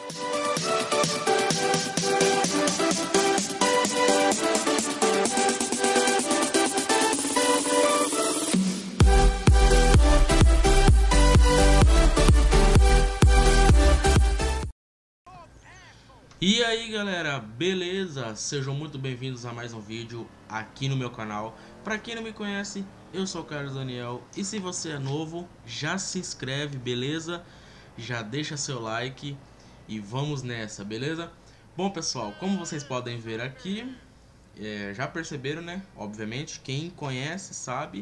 E aí galera, beleza? Sejam muito bem-vindos a mais um vídeo aqui no meu canal. Pra quem não me conhece, eu sou o Carlos Daniel. E se você é novo, já se inscreve, beleza? Já deixa seu like e vamos nessa, beleza? Bom pessoal, como vocês podem ver aqui, já perceberam, né? Obviamente, quem conhece sabe.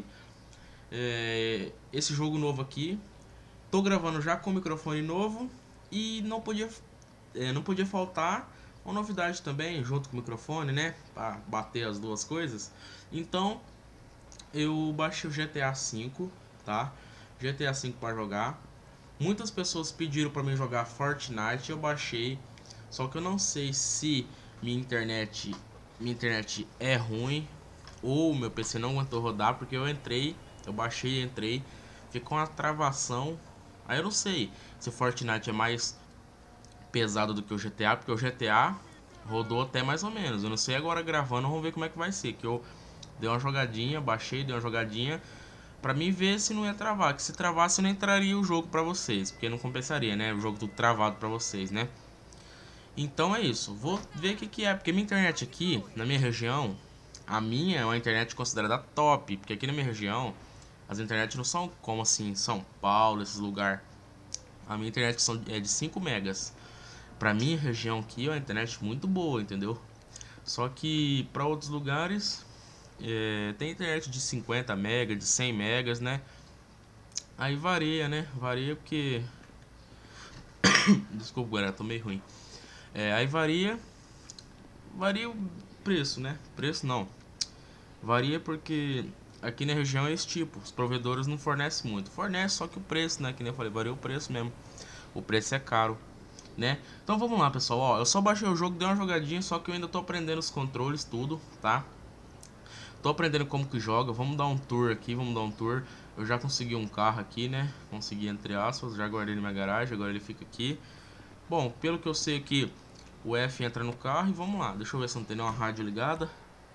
Esse jogo novo aqui, tô gravando já com o microfone novo e não podia faltar uma novidade também, junto com o microfone, né? Para bater as duas coisas. Então, eu baixei o GTA V, tá? GTA V para jogar. Muitas pessoas pediram para mim jogar Fortnite, eu baixei. Só que eu não sei se minha internet é ruim ou meu PC não aguentou rodar, porque eu baixei e entrei, ficou uma travação. Aí eu não sei se o Fortnite é mais pesado do que o GTA, porque o GTA rodou até mais ou menos. Eu não sei agora gravando, vamos ver como é que vai ser. Que eu dei uma jogadinha, baixei, dei uma jogadinha pra mim ver se não ia travar. Que se travasse não entraria o jogo pra vocês, porque não compensaria, né? O jogo tudo travado pra vocês, né? Então é isso, vou ver o que é. Porque minha internet aqui, na minha região, a minha é uma internet considerada top. Porque aqui na minha região, as internets não são como assim, São Paulo, esses lugares. A minha internet é de 5 megas. Pra minha região aqui é uma internet muito boa, entendeu? Só que pra outros lugares tem internet de 50 megas, de 100 megas, né? Aí varia, né? Varia porque... Desculpa, galera, tô meio ruim. Aí varia o preço, né? Preço não. Varia porque aqui na região é esse tipo. Os provedores não fornecem muito. Fornece, só que o preço, né? Que nem eu falei, varia o preço mesmo. O preço é caro, né? Então vamos lá, pessoal. Ó, eu só baixei o jogo, dei uma jogadinha, só que eu ainda tô aprendendo os controles, tudo, tá? Tô aprendendo como que joga. Vamos dar um tour aqui, vamos dar um tour. Eu já consegui um carro aqui, né? Consegui entre aspas, já guardei na minha garagem, agora ele fica aqui. Bom, pelo que eu sei aqui, o F entra no carro e vamos lá. Deixa eu ver se não tem nenhuma rádio ligada.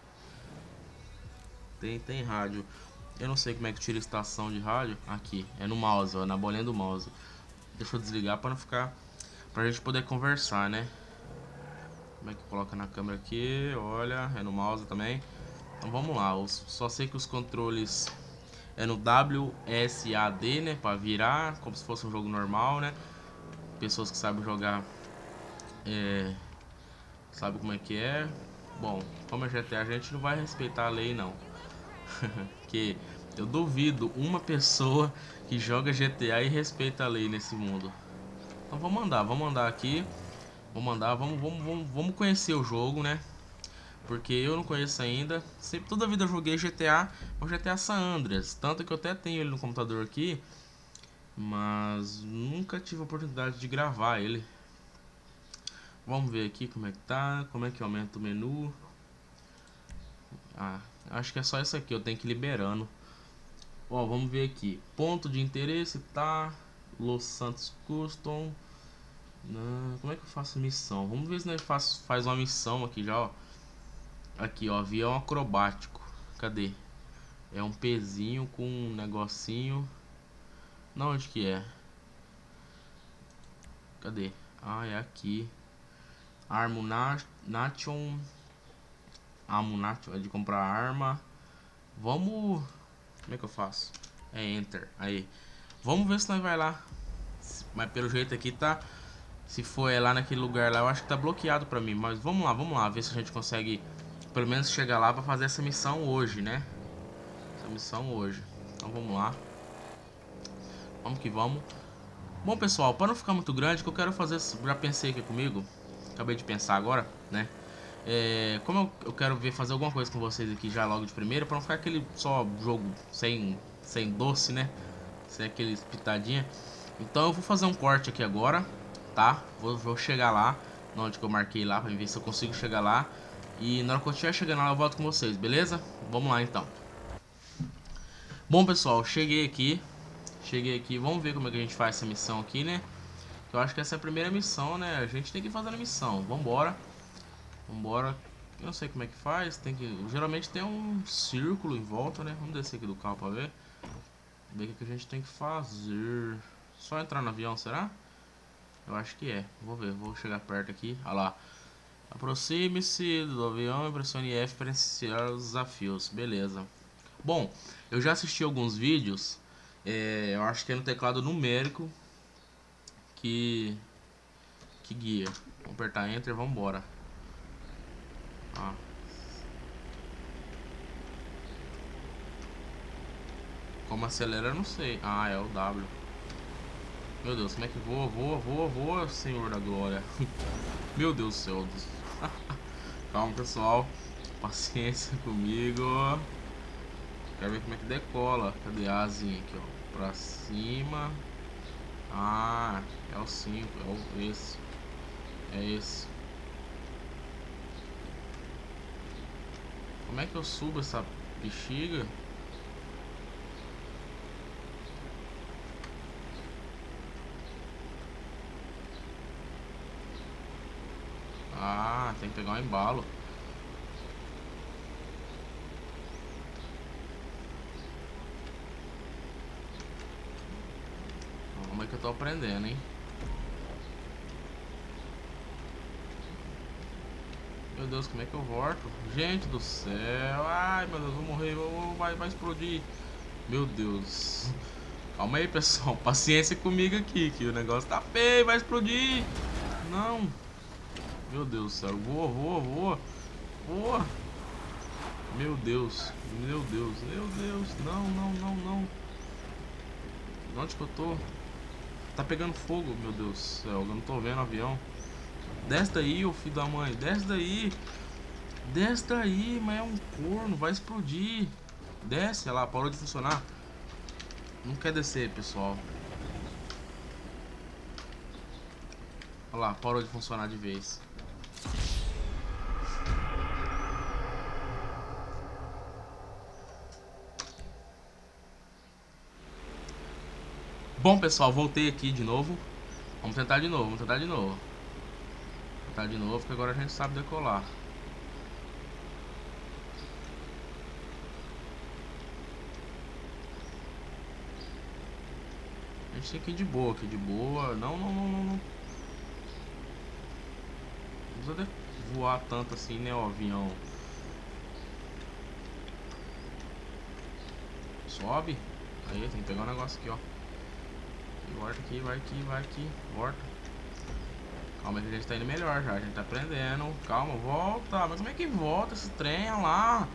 Tem rádio. Eu não sei como é que tira a estação de rádio. Aqui, é no mouse, ó, na bolinha do mouse. Deixa eu desligar para não ficar... Pra gente poder conversar, né? Como é que coloca na câmera aqui? Olha, é no mouse também. Então vamos lá, eu só sei que os controles é no WSAD, né? Pra virar, como se fosse um jogo normal, né? Pessoas que sabem jogar sabem como é que é. Bom, como é GTA, a gente não vai respeitar a lei não. Que eu duvido uma pessoa que joga GTA e respeita a lei nesse mundo. Então vamos andar aqui. Vamos conhecer o jogo, né? Porque eu não conheço ainda. Sempre, toda a vida eu joguei GTA, o GTA San Andreas. Tanto que eu até tenho ele no computador aqui, mas nunca tive a oportunidade de gravar ele. Vamos ver aqui como é que tá. Como é que aumenta o menu. Ah, acho que é só isso aqui, eu tenho que ir liberando. Ó, vamos ver aqui. Ponto de interesse, tá? Los Santos Custom. Não, como é que eu faço missão? Vamos ver se nós faz uma missão aqui já, ó. Aqui, ó, avião acrobático. Cadê? É um pezinho com um negocinho. Não, onde que é? Cadê? Ah, é aqui. Armunation. Armunation é de comprar arma. Vamos... Como é que eu faço? É Enter. Aí. Vamos ver se nós vai lá. Mas pelo jeito aqui tá... Se for lá naquele lugar lá, eu acho que tá bloqueado pra mim. Mas vamos lá, ver se a gente consegue pelo menos chegar lá pra fazer essa missão hoje, né? Essa missão hoje. Então vamos lá. Vamos que vamos. Bom pessoal, para não ficar muito grande, o que eu quero fazer, já pensei aqui comigo. Acabei de pensar agora, né? Como eu quero fazer alguma coisa com vocês aqui já logo de primeira, pra não ficar aquele só jogo sem doce, né? Sem aquele pitadinha. Então eu vou fazer um corte aqui agora, tá? Vou chegar lá, onde que eu marquei lá, pra ver se eu consigo chegar lá. E na hora que eu estiver chegando lá eu volto com vocês, beleza? Vamos lá então. Bom pessoal, cheguei aqui, vamos ver como é que a gente faz essa missão aqui, né? Eu acho que essa é a primeira missão, né? A gente tem que ir fazendo a missão. Vambora. Vambora. Eu não sei como é que faz. Tem que... Geralmente tem um círculo em volta, né? Vamos descer aqui do carro pra ver. Ver o que a gente tem que fazer. Só entrar no avião, será? Eu acho que é. Vou ver. Vou chegar perto aqui. Olha lá. Aproxime-se do avião e pressione F para iniciar os desafios. Beleza. Bom, eu já assisti alguns vídeos. Eu acho que é no teclado numérico que guia. Vamos apertar Enter e vamos embora. Como acelera, eu não sei. Ah, é o W. Meu Deus, como é que voa? Voa, Senhor da Glória. Meu Deus do céu. Calma, pessoal. Paciência comigo. Quero ver como é que decola. Cadê a asinha aqui, ó? Pra cima. Ah, é o 5. É esse. É esse. Como é que eu subo essa bexiga? Ah, tem que pegar um embalo. Como é que eu tô aprendendo, hein? Meu Deus, como é que eu volto? Gente do céu. Ai, meu Deus, vou morrer. Vai explodir. Meu Deus. Calma aí, pessoal. Paciência comigo aqui, que o negócio tá feio. Vai explodir. Não. Meu Deus do céu. Voa. Meu Deus. Não. Onde que eu tô? Tá pegando fogo, meu Deus do céu. Eu não tô vendo o avião. Desce daí, ô filho da mãe. Desce daí, mas é um corno. Vai explodir. Desce, olha lá, parou de funcionar. Não quer descer, pessoal. Olha lá, parou de funcionar de vez. Bom, pessoal, voltei aqui de novo. Vamos tentar de novo, Tentar de novo, que agora a gente sabe decolar. A gente tem que ir de boa, Não. Não precisa voar tanto assim, né, o avião. Sobe. Aí, tem que pegar um negócio aqui, ó. Volta aqui, vai aqui. Volta. Calma que a gente tá indo melhor já, a gente tá aprendendo. Calma, volta. Mas como é que volta esse trem? Olha lá.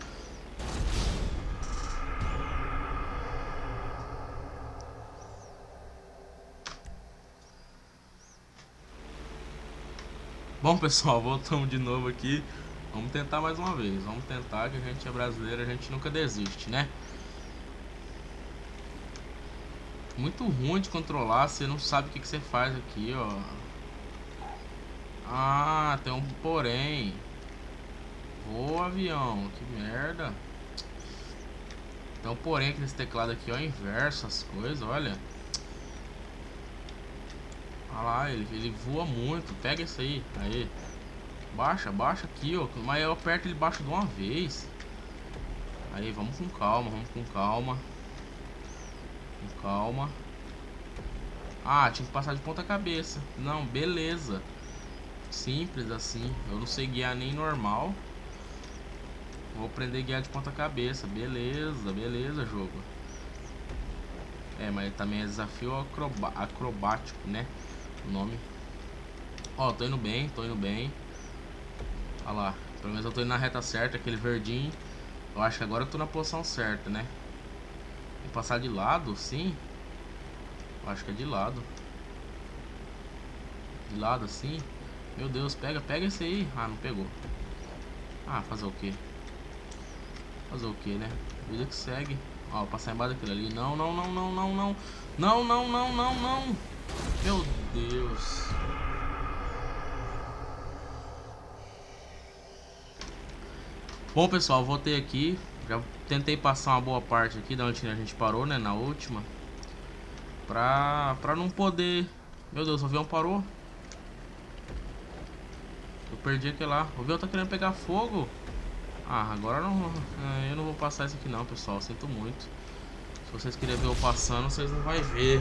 Bom, pessoal, voltamos de novo aqui. Vamos tentar mais uma vez. Vamos tentar, que a gente é brasileiro, a gente nunca desiste, né? Muito ruim de controlar, você não sabe o que você faz aqui, ó. Ah, tem um porém. Ô, avião, que merda. Tem um porém aqui nesse teclado aqui, ó, inverso as coisas, olha. Olha lá, ele voa muito. Pega isso aí. Aí. Baixa aqui, ó. Mas eu aperto ele baixo de uma vez. Aí, vamos com calma. Ah, tinha que passar de ponta cabeça. Não, beleza. Simples assim. Eu não sei guiar nem normal. Vou aprender a guiar de ponta cabeça. Beleza, jogo. Mas também é desafio acrobático, né? O nome. Ó, tô indo bem. Olha lá. Pelo menos eu tô indo na reta certa, aquele verdinho. Eu acho que agora eu tô na posição certa, né? Vou passar de lado, sim. Eu acho que é de lado. De lado, assim. Meu Deus, pega esse aí. Ah, não pegou. Ah, fazer o quê? Né? Vida que segue. Ó, passar embaixo daquilo ali. Não. Não. Meu Deus. Bom, pessoal, voltei aqui. Já tentei passar uma boa parte aqui da onde a gente parou, né? Na última. Pra não poder Meu Deus, o avião parou. Eu perdi aquele lá. O avião tá querendo pegar fogo. Ah, agora não. Eu não vou passar isso aqui não, pessoal. Sinto muito. Se vocês querem ver eu passando, vocês não vão ver.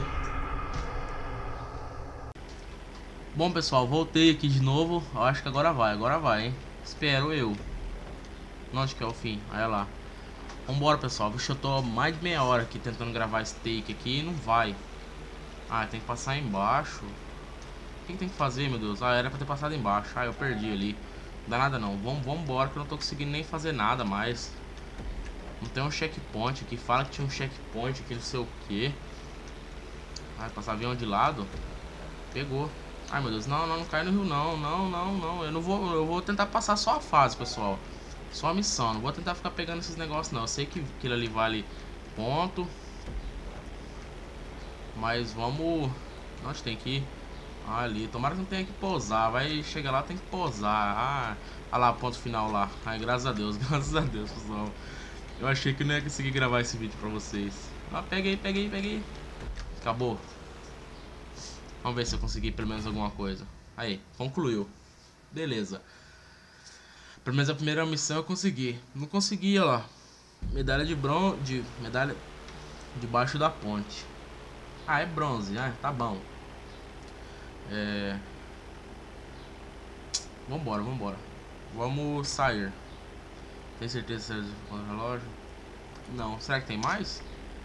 Bom, pessoal, voltei aqui de novo. Eu acho que agora vai, hein? Espero eu. Onde que é o fim? Olha lá. Vambora, pessoal. Vixe, eu tô mais de meia hora aqui tentando gravar esse take aqui e não vai. Ah, tem que passar embaixo. O que tem que fazer, meu Deus? Ah, era pra ter passado embaixo. Ah, eu perdi ali. Não dá nada não. Vambora que eu não tô conseguindo nem fazer nada mais. Não tem um checkpoint aqui. Fala que tinha um checkpoint aqui, não sei o que. Ai, passar avião de lado. Pegou. Ai, meu Deus. Não, não cai no rio não. Não. Eu vou tentar passar só a fase, pessoal. Só a missão. Não vou tentar ficar pegando esses negócios não. Eu sei que aquilo ali vale ponto. Mas vamos... Onde tem que ir? Ali. Tomara que não tenha que pousar. Vai chegar lá, tem que pousar. Ah lá, ponto final lá. Ai, graças a Deus, pessoal. Eu achei que não ia conseguir gravar esse vídeo pra vocês. Ah, peguei. Acabou. Vamos ver se eu consegui pelo menos alguma coisa. Aí, concluiu. Beleza. Pelo menos a primeira missão eu consegui. Não consegui, ó lá. Medalha de bronze. Medalha debaixo da ponte. Ah, é bronze, né? Tá bom. Vambora. Vamos sair. Tem certeza que você o relógio? Não. Será que tem mais?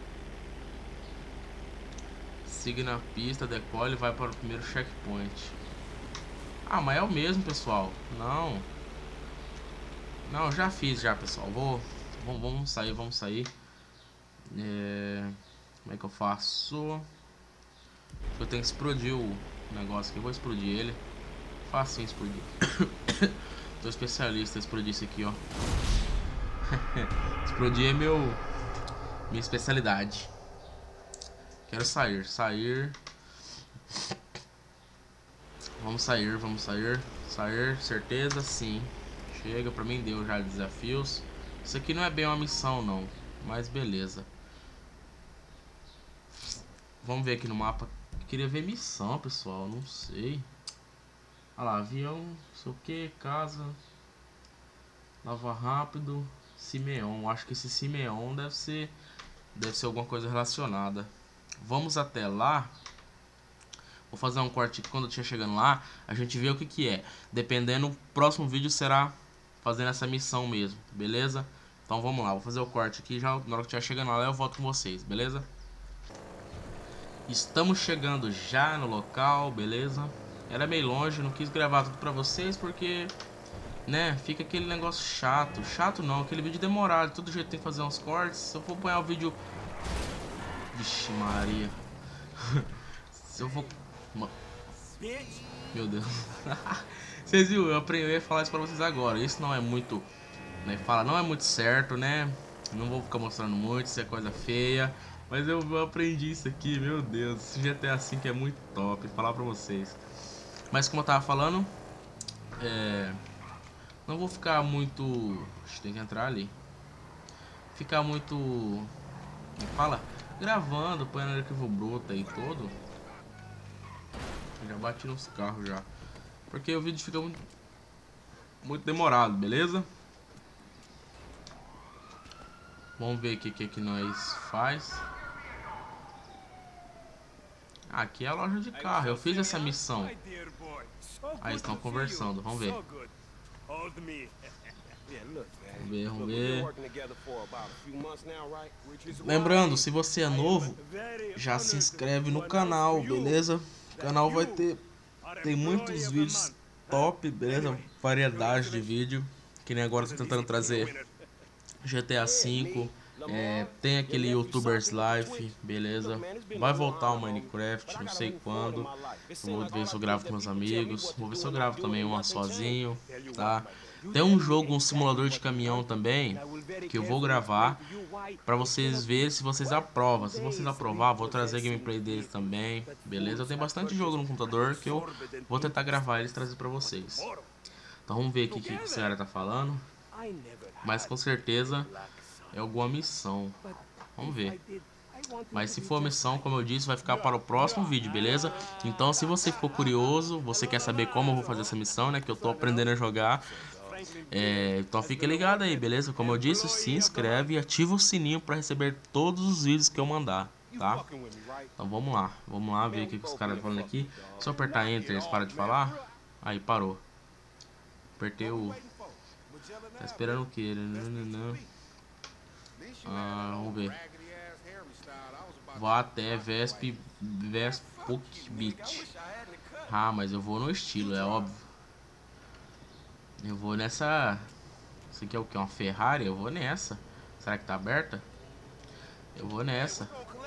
Siga na pista, decole e vai para o primeiro checkpoint. Ah, mas é o mesmo, pessoal. Não, já fiz já, pessoal. Vamos sair. Como é que eu faço? Eu tenho que explodir o negócio aqui. Eu vou explodir ele. Facinho explodir. Tô especialista em explodir isso aqui, ó. Explodir é minha especialidade. Quero sair. Vamos sair. Certeza, sim. Chega, pra mim deu já desafios. Isso aqui não é bem uma missão, não. Mas beleza. Vamos ver aqui no mapa. Eu queria ver missão, pessoal. Não sei. Olha lá, avião, não sei o que, casa. Lava rápido. Simeon. Acho que esse Simeon deve ser alguma coisa relacionada. Vamos até lá. Vou fazer um corte aqui quando eu estiver chegando lá. A gente vê o que é. Dependendo, o próximo vídeo será fazendo essa missão mesmo, beleza? Então vamos lá, vou fazer o corte aqui. Já na hora que estiver chegando lá eu volto com vocês, beleza? Estamos chegando já no local, beleza? Era meio longe, não quis gravar tudo pra vocês porque, né, fica aquele negócio chato. Chato não, aquele vídeo demorado. De todo jeito tem que fazer uns cortes. Se eu for apanhar o vídeo... Vixe Maria. Se eu for... Meu Deus. Vocês viram? Eu aprendi a falar isso pra vocês agora. Isso não é muito... Né, não é muito certo, né? Não vou ficar mostrando muito, isso é coisa feia. Mas eu aprendi isso aqui, meu Deus. Esse GTA V é muito top, vou falar pra vocês. Mas como eu tava falando, não vou ficar muito... Tem que entrar ali. Ficar muito... Gravando, põe no arquivo bruto aí todo. Já bati nos carros já. Porque o vídeo fica muito demorado, beleza? Vamos ver aqui o que nós faz. Aqui é a loja de carro. Eu fiz essa missão. Aí estão conversando. Vamos ver. Vamos ver. Lembrando, se você é novo, já se inscreve no canal, beleza? O canal vai tem muitos vídeos top, beleza? Variedade de vídeo. Que nem agora eu tô tentando trazer GTA V. Tem aquele YouTubers Life, beleza? Vai voltar o Minecraft, não sei quando. Eu vou ver se eu gravo com meus amigos. Vou ver se eu gravo também uma sozinho, tá? Tem um jogo, um simulador de caminhão também, que eu vou gravar pra vocês verem se vocês aprovam. Se vocês aprovar, vou trazer gameplay deles também, beleza? Eu tenho bastante jogo no computador que eu vou tentar gravar eles e trazer pra vocês. Então vamos ver aqui o que a senhora tá falando. Mas com certeza é alguma missão. Vamos ver. Mas se for missão, como eu disse, vai ficar para o próximo vídeo, beleza? Então se você ficou curioso, você quer saber como eu vou fazer essa missão, né? Que eu tô aprendendo a jogar. Então fique ligado aí, beleza? Como eu disse, se inscreve e ativa o sininho para receber todos os vídeos que eu mandar, tá? Então vamos lá ver o que os caras estão falando aqui. Se eu apertar Enter, eles param de falar. Aí parou. Apertei o... Tá esperando o que? Vamos ver. Vá até Vesp Beach. Ah, mas eu vou no estilo, é óbvio. Eu vou nessa... Isso aqui é o que? Uma Ferrari? Eu vou nessa. Será que tá aberta? Eu vou nessa.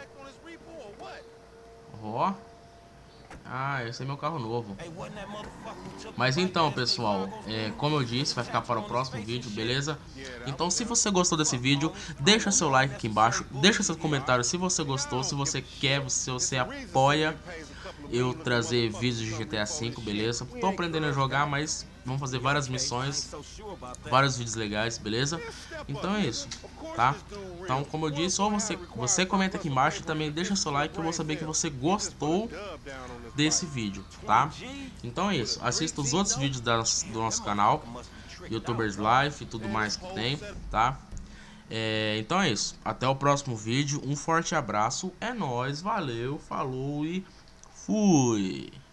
Ó. Ah, esse é meu carro novo. Mas então, pessoal, como eu disse, vai ficar para o próximo vídeo, beleza? Então, se você gostou desse vídeo, deixa seu like aqui embaixo, deixa seu comentário se você gostou, se você quer, se você apoia eu trazer vídeos de GTA V, beleza? Tô aprendendo a jogar, mas vamos fazer várias missões, vários vídeos legais, beleza? Então é isso, tá? Então, como eu disse, ou você comenta aqui embaixo e também deixa seu like, que eu vou saber que você gostou desse vídeo, tá? Então é isso, assista os outros vídeos do nosso canal, YouTubers Life e tudo mais que tem, tá? Então é isso, até o próximo vídeo, um forte abraço, é nóis, valeu, falou e fui!